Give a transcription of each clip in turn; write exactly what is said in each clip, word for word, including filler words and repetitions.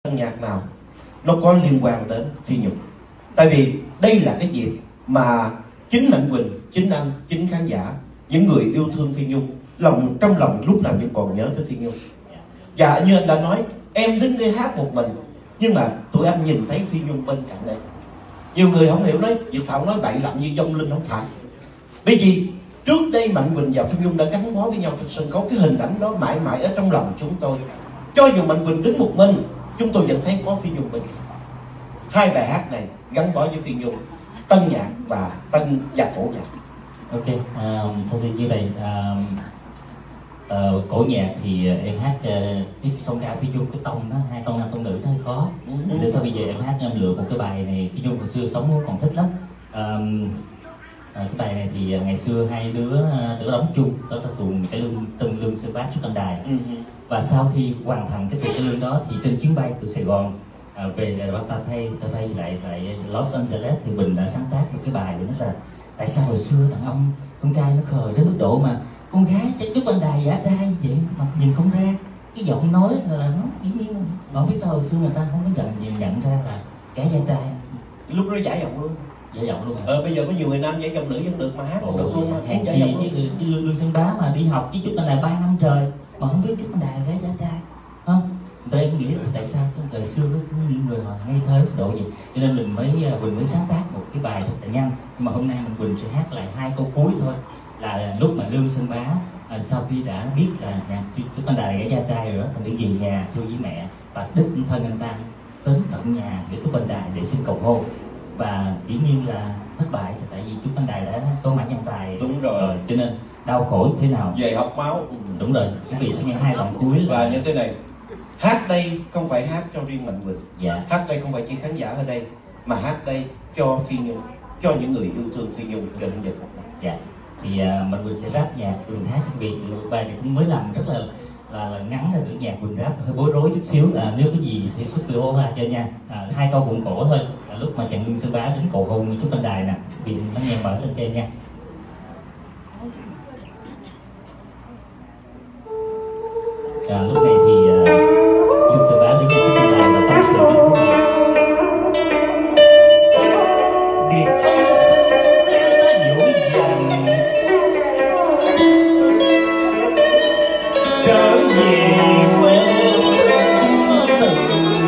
nhạc nào nó có liên quan đến Phi Nhung. Tại vì đây là cái dịp mà chính Mạnh Quỳnh, chính anh, chính khán giả, những người yêu thương Phi Nhung, lòng trong lòng lúc nào cũng còn nhớ tới Phi Nhung. Và như anh đã nói, em đứng đây hát một mình, nhưng mà tụi anh nhìn thấy Phi Nhung bên cạnh đây. Nhiều người không hiểu, nói Việt Thảo nói bậy lặng như vong linh, không phải. Bởi vì trước đây Mạnh Quỳnh và Phi Nhung đã gắn bó với nhau trên sân khấu. Cái hình ảnh đó mãi mãi ở trong lòng chúng tôi. Cho dù Mạnh Quỳnh đứng một mình, chúng tôi vẫn thấy có Phi Nhung bên cạnh. Hai bài hát này gắn bó với Phi Nhung, tân nhạc và tân và cổ nhạc. Ok, uh, thông tin như vậy. Uh, uh, cổ nhạc thì em hát tiếp uh, song ca Phi Nhung, cái tông nó hai tông nam tông nữ nó hơi khó. Uh-huh. Để thôi bây giờ em hát em lựa một cái bài này Phi Nhung hồi xưa sống còn thích lắm. Uh, uh, cái bài này thì ngày xưa hai đứa đứa đóng chung, đó là tuồng cái lương Tân Lương Sơn Bá Trúc Văn Đài. Uh-huh. Và sau khi hoàn thành cái tuồng cái lương đó thì trên chuyến bay từ Sài Gòn À, về là ta thay ta thay lại lại Los Angeles thì Bình đã sáng tác một cái bài để nói là tại sao hồi xưa thằng ông con trai nó khờ đến mức độ mà con gái chắc Trúc Văn Đài giả trai vậy mà nhìn không ra, cái giọng nói là nó dĩ nhiên mà không biết sao hồi xưa người ta không có nhận nhìn nhận ra là kẻ giả trai. Lúc đó giả giọng luôn, giả giọng luôn hả? Ờ bây giờ có nhiều người nam giả giọng nữ vẫn được mà hát cũng được luôn mà. Hèn chi với Lương Sơn Bá mà đi học với Trúc Văn Đài ba năm trời mà không biết Trúc Văn Đài là gái giả trai, không? Tôi em nghĩ là tại sao cái thời xưa có những người họ ngây thơ mức độ vậy, cho nên mình mới mình mới sáng tác một cái bài thật là nhanh. Nhưng mà hôm nay mình Quỳnh sẽ hát lại hai câu cuối thôi, là lúc mà Lương Sơn Bá à, sau khi đã biết là nhà Trúc Văn Đài là gái gia trai rồi đó, thành đi về nhà thưa với mẹ và đích thân anh ta đến tận nhà để Trúc Văn Đài để xin cầu hôn. Và dĩ nhiên là thất bại tại vì Trúc Văn Đài đã có mã nhân tài. Đúng rồi. rồi cho nên đau khổ thế nào về học máu. Đúng rồi, quý vị sẽ nghe hai đoạn cuối là... và như thế này. Hát đây không phải hát cho riêng Mạnh Quỳnh, dạ. Hát đây không phải chỉ khán giả ở đây, mà hát đây cho Phi Nhung, cho những người yêu thương Phi Nhung cho đến giờ phút này. Dạ. Thì uh, Mạnh Quỳnh sẽ rap nhạc, Quỳnh hát vì bài này cũng mới làm rất là là, là ngắn, là được nhạc Quỳnh rap hơi bối rối chút xíu, là nếu có gì sẽ xuất video qua cho nha. À, hai câu vụng cổ thôi, là lúc mà chàng Lương Sơn Bá đến cầu hôn Trúc Văn Đài nè, vì nó nghe mở lên cho em nha. À, lúc này thì uh, Lương Sơn Bá đứng trên Trúc Văn Đài và tâm sự như thế này. Biệt ân xưa dỗ dành trở về quê từ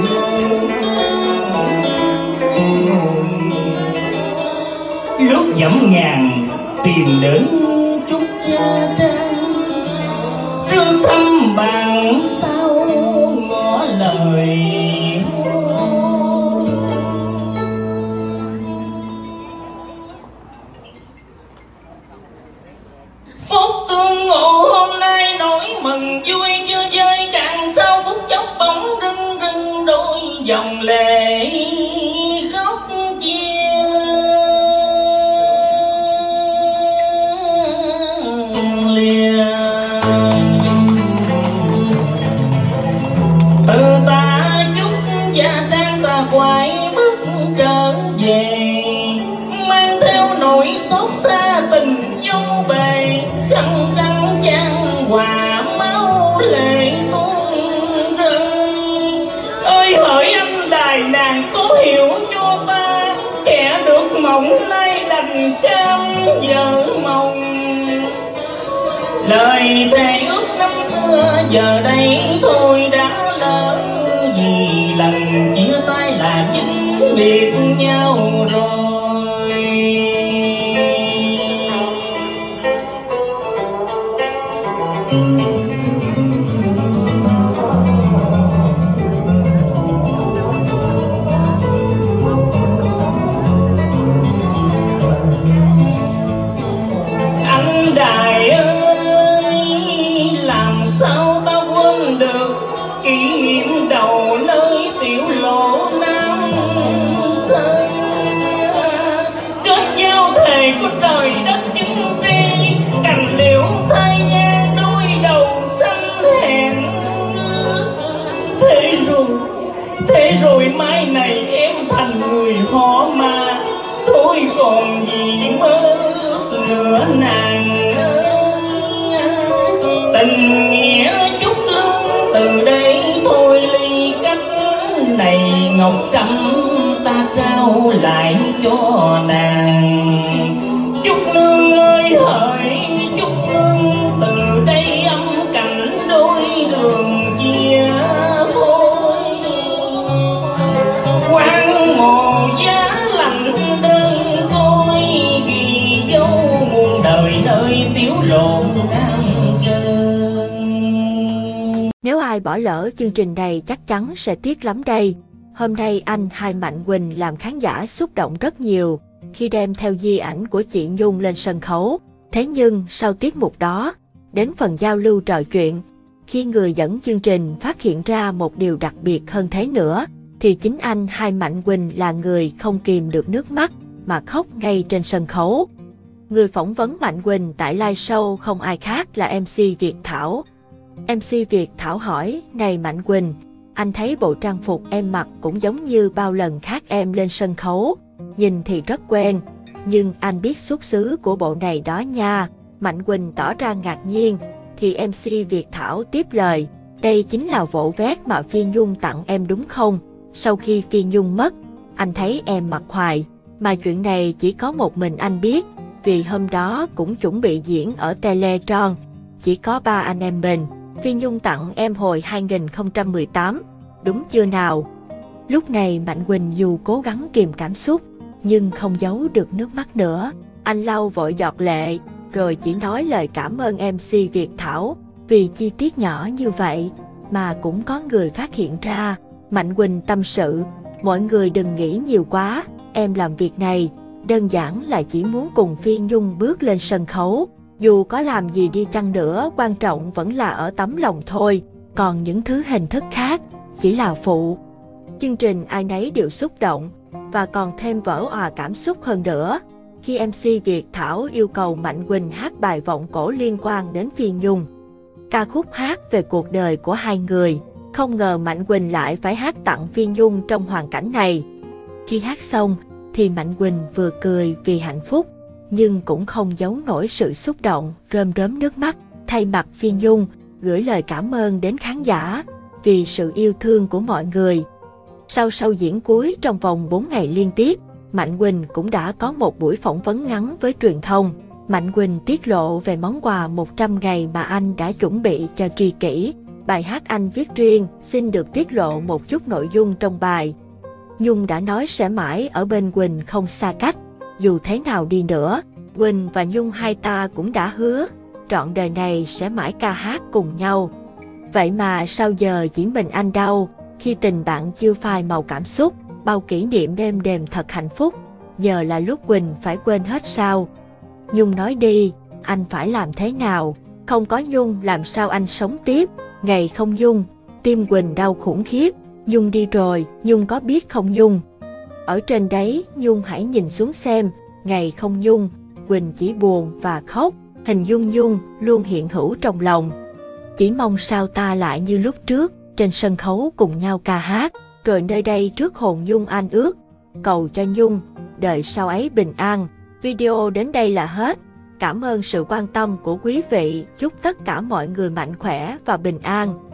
lúc dẫm ngàn tìm đến Trúc Gia Trang, trương thăm bằng sao ngỏ lời phúc tương ngộ hôm nay nỗi mừng vui chưa chơi càng sau phút chốc bỗng rưng rưng đôi dòng lệ khóc chia lìa. Từ ta chúc Gia Trang ta quay bước trở về, mang theo nỗi xót xa tình dâu bề, khăn trắng chan hòa máu lệ tuôn rơi. Ơi hỡi anh đài nàng có hiểu cho ta, kẻ được mộng nay đành cam vợ mộng. Lời thề ước năm xưa giờ đây thôi đã lỡ, vì lần chia tay là vĩnh biệt nhau rồi. Anh Đài ơi, làm sao ta quên được kỷ niệm đầu nơi tiểu lộ Nam Sơn, kết giao thề của trời đất chứng tri, cành liễu thay nhang đôi đầu xanh hẹn ước. Thế rồi, thế rồi mai này em thành người họ mà, thôi còn gì mơ ước nữa nàng ơi. Tình nghĩa Trúc Lương từ đây thôi ly cách, này ngọc trâm ta trao lại cho nàng. Chúc nương ơi hỡi chúc nương, từ đây âm cảnh đôi đường chia phôi. Quan mồ giá lạnh đơn côi, ghi dấu muôn đời nơi tiểu lộ Nam Sơn. Nếu ai bỏ lỡ chương trình này chắc chắn sẽ tiếc lắm đây. Hôm nay anh Hai Mạnh Quỳnh làm khán giả xúc động rất nhiều khi đem theo di ảnh của chị Nhung lên sân khấu. Thế nhưng sau tiết mục đó, đến phần giao lưu trò chuyện, khi người dẫn chương trình phát hiện ra một điều đặc biệt hơn thế nữa, thì chính anh Hai Mạnh Quỳnh là người không kìm được nước mắt mà khóc ngay trên sân khấu. Người phỏng vấn Mạnh Quỳnh tại live show không ai khác là em xê Việt Thảo. em xê Việt Thảo hỏi, này Mạnh Quỳnh, anh thấy bộ trang phục em mặc cũng giống như bao lần khác em lên sân khấu, nhìn thì rất quen, nhưng anh biết xuất xứ của bộ này đó nha. Mạnh Quỳnh tỏ ra ngạc nhiên, thì em xê Việt Thảo tiếp lời, đây chính là vỗ vét mà Phi Nhung tặng em đúng không? Sau khi Phi Nhung mất, anh thấy em mặc hoài, mà chuyện này chỉ có một mình anh biết, vì hôm đó cũng chuẩn bị diễn ở Teletron, chỉ có ba anh em mình. Phi Nhung tặng em hồi hai nghìn không trăm mười tám, đúng chưa nào? Lúc này Mạnh Quỳnh dù cố gắng kìm cảm xúc, nhưng không giấu được nước mắt nữa. Anh lau vội giọt lệ, rồi chỉ nói lời cảm ơn em xê Việt Thảo, vì chi tiết nhỏ như vậy mà cũng có người phát hiện ra. Mạnh Quỳnh tâm sự, mọi người đừng nghĩ nhiều quá, em làm việc này đơn giản là chỉ muốn cùng Phi Nhung bước lên sân khấu. Dù có làm gì đi chăng nữa, quan trọng vẫn là ở tấm lòng thôi, còn những thứ hình thức khác chỉ là phụ. Chương trình ai nấy đều xúc động, và còn thêm vỡ òa cảm xúc hơn nữa, khi em xê Việt Thảo yêu cầu Mạnh Quỳnh hát bài vọng cổ liên quan đến Phi Nhung. Ca khúc hát về cuộc đời của hai người, không ngờ Mạnh Quỳnh lại phải hát tặng Phi Nhung trong hoàn cảnh này. Khi hát xong, thì Mạnh Quỳnh vừa cười vì hạnh phúc, nhưng cũng không giấu nổi sự xúc động, rơm rớm nước mắt, thay mặt Phi Nhung, gửi lời cảm ơn đến khán giả vì sự yêu thương của mọi người. Sau sau diễn cuối trong vòng bốn ngày liên tiếp, Mạnh Quỳnh cũng đã có một buổi phỏng vấn ngắn với truyền thông. Mạnh Quỳnh tiết lộ về món quà một trăm ngày mà anh đã chuẩn bị cho tri kỷ. Bài hát anh viết riêng, xin được tiết lộ một chút nội dung trong bài. Nhung đã nói sẽ mãi ở bên Quỳnh không xa cách. Dù thế nào đi nữa, Quỳnh và Nhung hai ta cũng đã hứa, trọn đời này sẽ mãi ca hát cùng nhau. Vậy mà sao giờ chỉ mình anh đau, khi tình bạn chưa phai màu cảm xúc, bao kỷ niệm êm đềm thật hạnh phúc, giờ là lúc Quỳnh phải quên hết sao? Nhung nói đi, anh phải làm thế nào? Không có Nhung làm sao anh sống tiếp? Ngày không Nhung, tim Quỳnh đau khủng khiếp. Nhung đi rồi, Nhung có biết không Nhung? Ở trên đấy, Nhung hãy nhìn xuống xem, ngày không Nhung, Quỳnh chỉ buồn và khóc, hình dung Nhung luôn hiện hữu trong lòng. Chỉ mong sao ta lại như lúc trước, trên sân khấu cùng nhau ca hát, rồi nơi đây trước hồn Nhung an ước, cầu cho Nhung, đời sau ấy bình an. Video đến đây là hết. Cảm ơn sự quan tâm của quý vị, chúc tất cả mọi người mạnh khỏe và bình an.